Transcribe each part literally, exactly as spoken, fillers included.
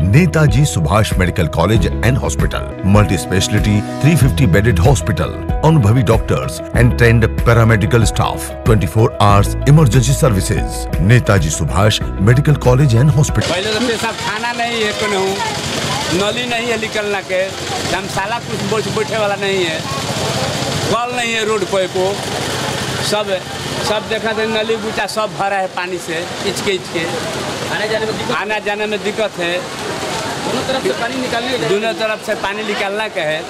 Netaji Subhash medical college and hospital, multi speciality three fifty bedded hospital, अनुभवी doctors and trained paramedical staff, twenty four hours emergency services. Netaji Subhash medical college and hospital. पहले तो पेशाब खाना नहीं है, कहूँ नली नहीं है निकलना के, धर्मशाला कुछ बैठे वाला नहीं है, कल नहीं है रोड पे को, सब सब देखा तो नली बूटा सब भरा है पानी से, इचके इचके आने जाने में दिक्कत आना जाने में दिक्कत है। दोनों तरफ से पानी निकालने दोनों तरफ से पानी निकालना का है।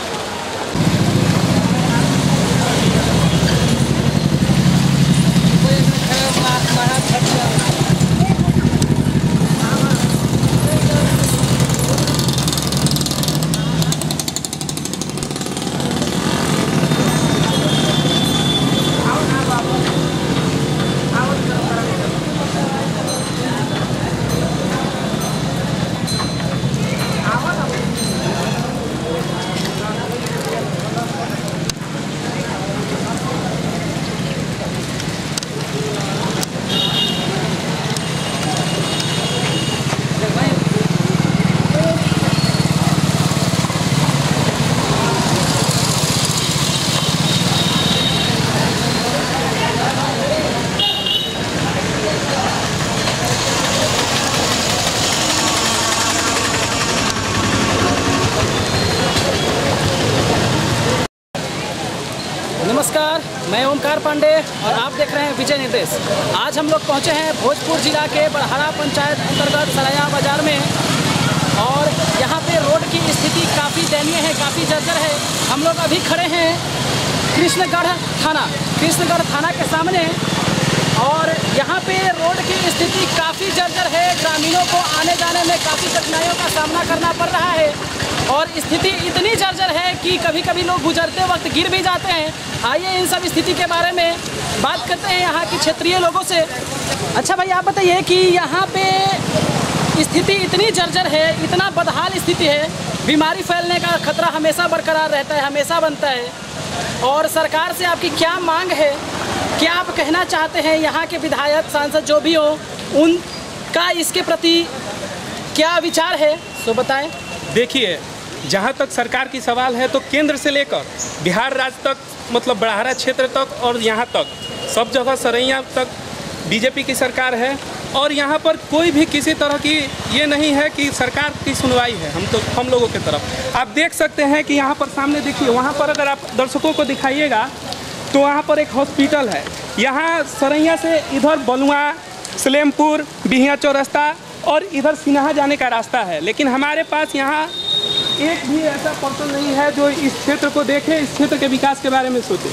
नमस्कार, मैं ओमकार पांडे और आप देख रहे हैं विजय निर्देश। आज हम लोग पहुंचे हैं भोजपुर जिला के बड़हरा पंचायत अंतर्गत सराया बाजार में और यहां पे रोड की स्थिति काफ़ी दयनीय है, काफ़ी जर्जर है। हम लोग अभी खड़े हैं कृष्णगढ़ थाना कृष्णगढ़ थाना के सामने और यहाँ पे रोड की स्थिति काफ़ी जर्जर है। ग्रामीणों को आने जाने में काफ़ी कठिनाइयों का सामना करना पड़ रहा है और स्थिति इतनी जर्जर है कि कभी कभी लोग गुजरते वक्त गिर भी जाते हैं। आइए इन सब स्थिति के बारे में बात करते हैं यहाँ की क्षेत्रीय लोगों से। अच्छा भाई, आप बताइए कि यहाँ पे स्थिति इतनी जर्जर है, इतना बदहाल स्थिति है, बीमारी फैलने का खतरा हमेशा बरकरार रहता है, हमेशा बनता है। और सरकार से आपकी क्या मांग है, क्या आप कहना चाहते हैं? यहाँ के विधायक सांसद जो भी हो उनका इसके प्रति क्या विचार है, तो बताएं। देखिए, जहाँ तक सरकार की सवाल है तो केंद्र से लेकर बिहार राज्य तक, मतलब बड़हरा क्षेत्र तक और यहाँ तक सब जगह सरैया तक बीजेपी की सरकार है और यहाँ पर कोई भी किसी तरह की ये नहीं है कि सरकार की सुनवाई है हम तो हम लोगों की तरफ। आप देख सकते हैं कि यहाँ पर सामने देखिए, वहाँ पर अगर आप दर्शकों को दिखाइएगा तो वहाँ पर एक हॉस्पिटल है। यहाँ सरैया से इधर बलुआ, सलेमपुर, बिहिया चौरस्ता और इधर सिन्हा जाने का रास्ता है, लेकिन हमारे पास यहाँ एक भी ऐसा पर्सन नहीं है जो इस क्षेत्र को देखे, इस क्षेत्र के विकास के बारे में सोचे।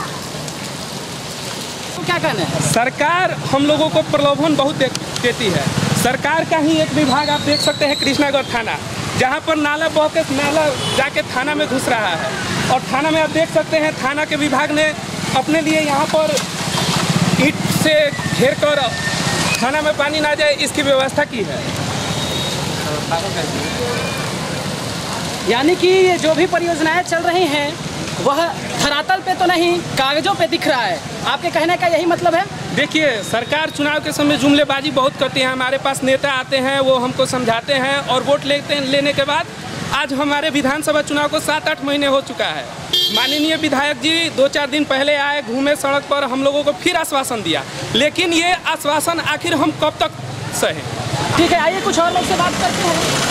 तो क्या कहना है? सरकार हम लोगों को प्रलोभन बहुत देती है। सरकार का ही एक विभाग आप देख सकते हैं कृष्णगढ़ थाना, जहाँ पर नाला बह के नाला जाके थाना में घुस रहा है और थाना में आप देख सकते हैं थाना के विभाग ने अपने लिए यहाँ पर ईंट से घेर कर थाना में पानी ना जाए इसकी व्यवस्था की है। यानी कि जो भी परियोजनाएं चल रही हैं वह धरातल पे तो नहीं, कागजों पे दिख रहा है। आपके कहने का यही मतलब है? देखिए, सरकार चुनाव के समय जुमलेबाजी बहुत करती है। हमारे पास नेता आते हैं, वो हमको समझाते हैं और वोट लेते लेने के बाद आज हमारे विधानसभा चुनाव को सात आठ महीने हो चुका है। माननीय विधायक जी दो चार दिन पहले आए, घूमे सड़क पर, हम लोगों को फिर आश्वासन दिया, लेकिन ये आश्वासन आखिर हम कब तक सहे? ठीक है, आइए कुछ और लोग से बात करते हैं।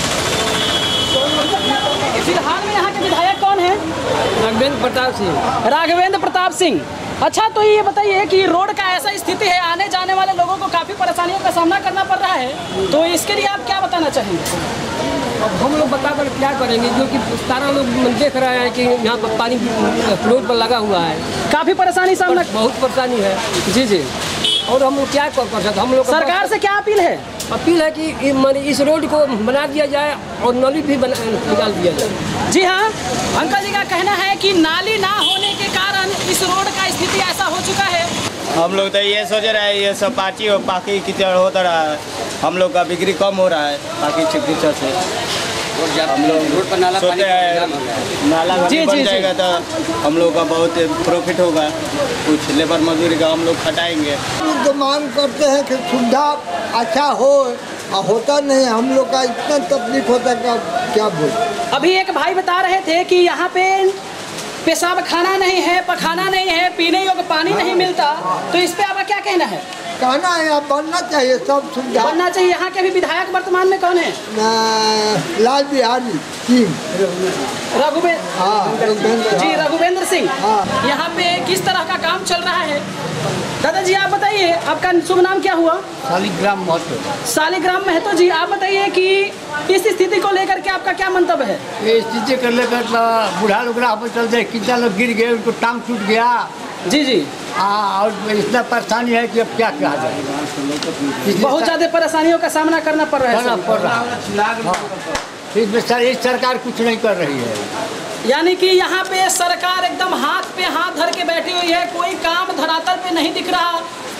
फिलहाल में यहाँ के विधायक कौन है? राघवेंद्र प्रताप सिंह। राघवेंद्र प्रताप सिंह। अच्छा, तो ये बताइए कि रोड का ऐसा स्थिति है, आने जाने वाले लोगों को काफ़ी परेशानियों का सामना करना पड़ रहा है, तो इसके लिए आप क्या बताना चाहेंगे? अब हम लोग बताकर क्या करेंगे, जो कि सारा लोग देख रहे हैं कि यहाँ पर पानी रोड पर लगा हुआ है, काफ़ी परेशानी सामना, बहुत परेशानी है। जी जी। और हम लोग क्या कर सकते? हम लोग सरकार से क्या अपील है? अपील है कि माने इस रोड को बना दिया जाए और नाली भी बना निकाल दिया जाए। जी हाँ, अंकल जी का कहना है कि नाली ना होने के कारण इस रोड का स्थिति ऐसा हो चुका है। हम लोग तो ये सोच रहे हैं ये सब पाची और बाकी कीचड़ होता रहा है, हम लोग का बिक्री कम हो रहा है बाकी कीचड़ से। हम लोग रोड पर नाला सोचते हैं नाला बन जाएगा तो हम लोग का बहुत प्रॉफिट होगा, कुछ लेबर मजदूरी का हम लोग खटाएंगे। तो मांग करते हैं कि सुविधा अच्छा हो, होता नहीं, हम लोग का इतना तकलीफ होता है का क्या बोल। अभी एक भाई बता रहे थे कि यहाँ पे पेशाब खाना नहीं है, पखाना नहीं है, पीने योग्य पानी हाँ, नहीं मिलता, तो इस पे आपका क्या कहना है? कहना है आप बनना चाहिए, सब सुविधा बनना चाहिए। यहाँ के अभी विधायक वर्तमान में कौन है? लाल बिहारी सिंह, रघुवेंद्र हाँ रघुवेंद्र जी, रघुवेंद्र सिंह। हाँ। यहाँ पे किस तरह का काम चल रहा है? दादाजी आप बताइए, आपका शुभ नाम क्या हुआ? शालिग्राम महतो। शालिग्राम महतो जी, आप बताइए कि इस स्थिति को लेकर के आपका क्या मंतव्य है? ये स्थिति कर लेकर बूढ़ा लोग राह पर चलते, कितना लोग गिर गए, उनको टांग टूट गया। जी जी हाँ, और इतना परेशानी है कि अब क्या कहा जाए। बहुत ज़्यादा परेशानियों का सामना करना पड़ रहा है। करना पड़ रहा है। इसमें सर, सरकार कुछ नहीं कर रही है। यानी कि यहाँ पे सरकार एकदम हाथ पे हाथ धर के बैठी हुई है, कोई काम धरातल पे नहीं दिख रहा।